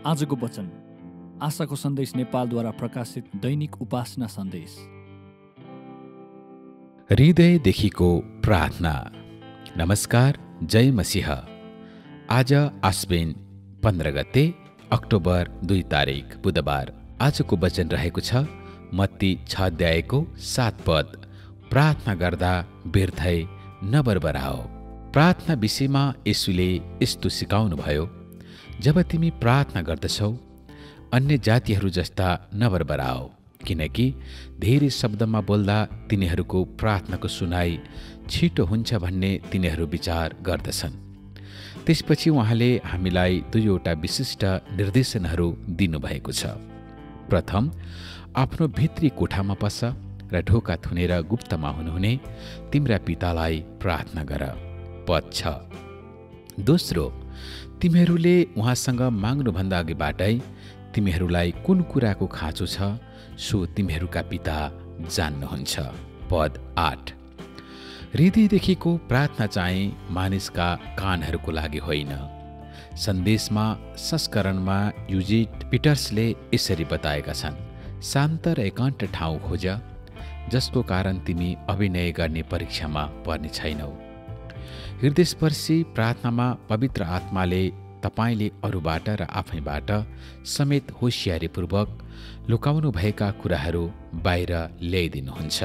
आजको वचन आशाको सन्देश नेपालद्वारा प्रकाशित दैनिक उपासना सन्देश। हृदयदेखिको प्रार्थना। नमस्कार, जय मसीह। आज आश्विन 15 गते अक्टोबर 2 तारिक बुधबार। आजको वचन रहेको छ मत्ती 6 अध्यायको 7 पद। प्रार्थना गर्दा व्यर्थै नबरबराओ। प्रार्थना विषयमा येशूले यस्तो सिकाउनुभयो, जब तिमी प्रार्थना गर्दछौ अन्य जातिहरू जस्ता नबरबराओ, किनकि धेरै शब्दमा बोल्दा तिनीहरूको प्रार्थनाको सुनाइ छिटो हुन्छ भन्ने तिनीहरू विचार गर्दछन्। त्यसपछि उहाँले हामीलाई दुईवटा विशिष्ट निर्देशनहरू दिनुभएको छ। प्रथम, आफ्नो भित्री कोठामा पस र ढोका थुनेर गुप्तमा हुनुहुने तिम्रा पितालाई प्रार्थना गर। पद 6। दोस्रो, तिमीहरूले उहाँसँग माग्नुभन्दा अघिबाटै तिमीहरूलाई कुन कुराको खाँचो छ सो तिमीहरूका पिता जान्नुहुन्छ। पद 8। हृदयदेखिको प्रार्थना चाहिँ मानिसका कानहरूको लागि होइन। सन्देशमा संस्करणमा युजिट पिटर्सले यसरी बताएका छन्, शान्त र एकान्त ठाउँ खोज, जसको कारण तिमी अभिनय गर्ने परीक्षामा पर्ने छैनौ। हृदयस्पर्शी प्रार्थनामा पवित्र आत्माले तपाईँले अरूबाट र आफैबाट समेत होसियारीपूर्वक लुकाउनु भएका कुराहरू बाहिर ल्याइदिनुहुन्छ।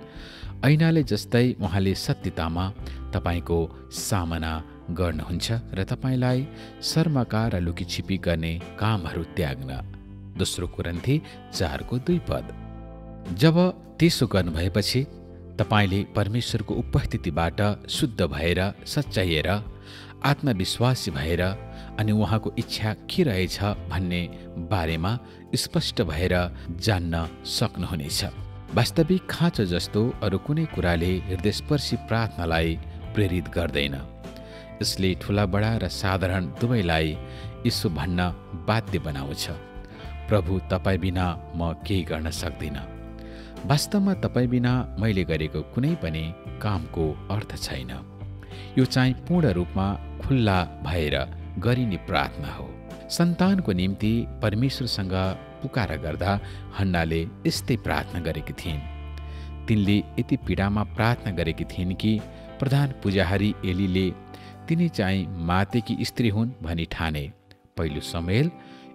ऐनाले जस्तै उहाँले सत्यतामा तपाईँको सामना गर्नुहुन्छ र तपाईँलाई शर्मका र लुकीछिपी गर्ने कामहरू त्याग्न। दोस्रो कोरिन्थी 4:2 पद। जब त्यसो गर्नुभएपछि तपाईँले परमेश्वरको उपस्थितिबाट शुद्ध भएर, सच्याइएर, आत्मविश्वासी भएर अनि उहाँको इच्छा के रहेछ भन्ने बारेमा स्पष्ट भएर जान्न सक्नुहुनेछ। वास्तविक खाँचो जस्तो अरू कुनै कुराले हृदयस्पर्शी प्रार्थनालाई प्रेरित गर्दैन। यसले ठुला बडा र साधारण दुवैलाई यसो भन्न बाध्य बनाउँछ, प्रभु तपाईँ बिना म केही गर्न सक्दिनँ। वास्तवमा तपाईँ बिना मैले गरेको कुनै पनि कामको अर्थ छैन। यो चाहिँ पूर्ण रूपमा खुल्ला भएर गरिने प्रार्थना हो। सन्तानको निम्ति परमेश्वरसँग पुकारा गर्दा हन्नाले यस्तै प्रार्थना गरेकी थिइन्। तिनले यति पीडामा प्रार्थना गरेकी थिइन् कि प्रधान पुजारी एलीले तिनी चाहिँ मातेकी स्त्री हुन् भनी ठाने। पहिलो शमूएल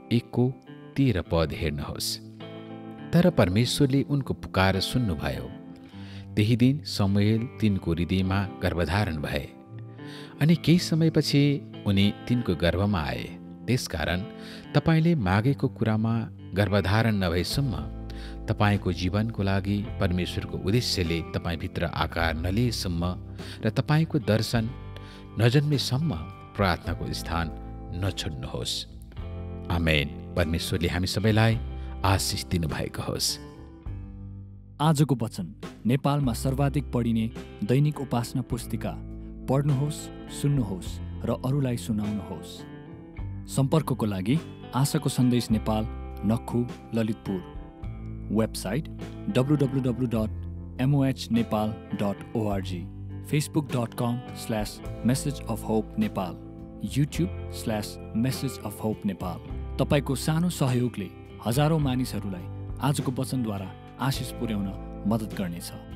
1:13 पद हेर्नुहोस्। तर परमेश्वरले उनको पुकार सुन्नुभयो। त्यही दिन शमूएल तिनको हृदयमा गर्भधारण भए अनि केही समयपछि उनी तिनको गर्भमा आए। त्यसकारण तपाईँले मागेको कुरामा गर्भधारण नभएसम्म, तपाईँको जीवनको लागि परमेश्वरको उद्देश्यले तपाईँभित्र आकार नलिएसम्म र तपाईँको दर्शन नजन्मेसम्म प्रार्थनाको स्थान नछोड्नुहोस्। आमेन। परमेश्वरले हामी सबैलाई आशिष दिनुभएको होस्। आजको वचन नेपालमा सर्वाधिक पढिने दैनिक उपासना पुस्तिका। पढ्नुहोस्, सुन्नुहोस् र अरूलाई सुनाउनुहोस्। सम्पर्कको लागि आशाको सन्देश Nepal, नक्खु, Lalitpur. Website www.mohnepal.org, facebook.com/messageofhopenepal, youtube/messageofhopenepal। तपाईँको सानो सहयोगले हजारौं मानिसहरूलाई आजको वचनद्वारा आशिष पुर्याउन मद्दत गर्नेछ।